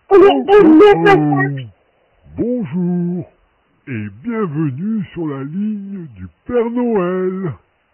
Bonjour et bienvenue sur la ligne du Père Noël.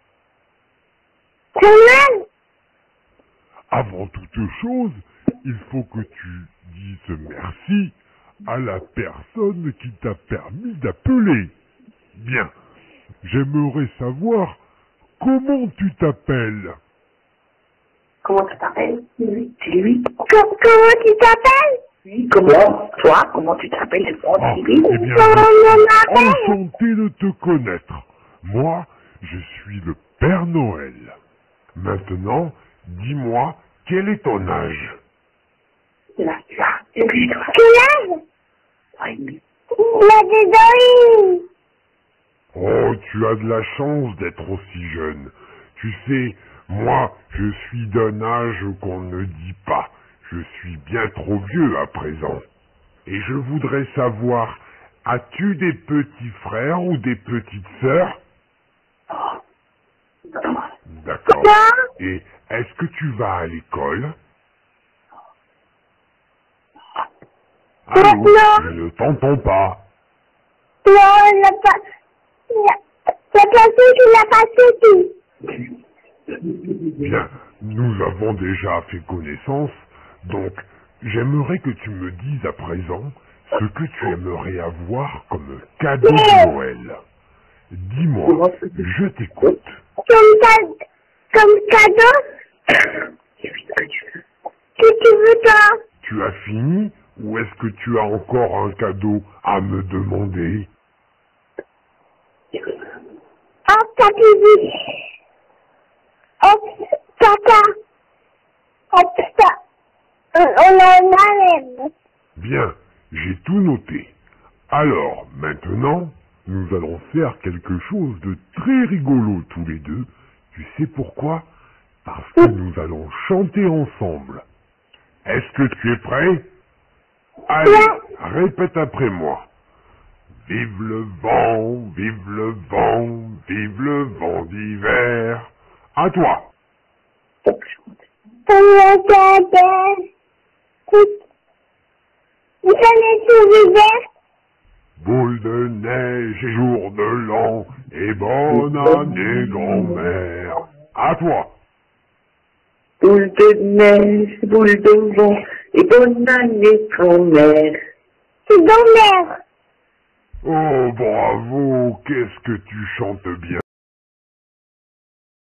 Avant toute chose, il faut que tu dises merci à la personne qui t'a permis d'appeler. Bien, j'aimerais savoir comment tu t'appelles. Comment tu t'appelles? Oui, c'est lui. Comment tu t'appelles? Oui, comment? Toi, comment tu t'appelles? Ah, C'est lui. eh bien, Comment je on suis m'appelle? enchanté de te connaître. Moi, je suis le Père Noël. Maintenant, dis-moi, quel est ton âge? Là, et puis toi. Quel âge? Oui, La désolée. Oh, tu as de la chance d'être aussi jeune. Tu sais, moi, je suis d'un âge qu'on ne dit pas. Je suis bien trop vieux à présent. Et je voudrais savoir, as-tu des petits frères ou des petites sœurs? D'accord. Non, Et est-ce que tu vas à l'école? Allô, non, je ne t'entends pas. non, la personne qui l'a pas suivi. Bien, nous avons déjà fait connaissance, donc j'aimerais que tu me dises à présent ce que tu aimerais avoir comme cadeau de Noël. Dis-moi, je t'écoute. Comme cadeau, que tu veux toi? Tu as fini ou est-ce que tu as encore un cadeau à me demander? Oh, papy, oh, papa, oh, papa, on a une Bien, j'ai tout noté. Alors, maintenant, nous allons faire quelque chose de très rigolo tous les deux. Tu sais pourquoi? Parce que nous allons chanter ensemble. Est-ce que tu es prêt? Allez, répète après moi. Vive le vent, vive le vent, vive le vent d'hiver. À toi. Vous allez tout l'hiver? Boule de neige et jour de l'an, et bonne année grand-mère. À toi. Boule de neige, boule de vent, et bonne année, grand-mère. C'est grand-mère. Oh, bravo, qu'est-ce que tu chantes bien.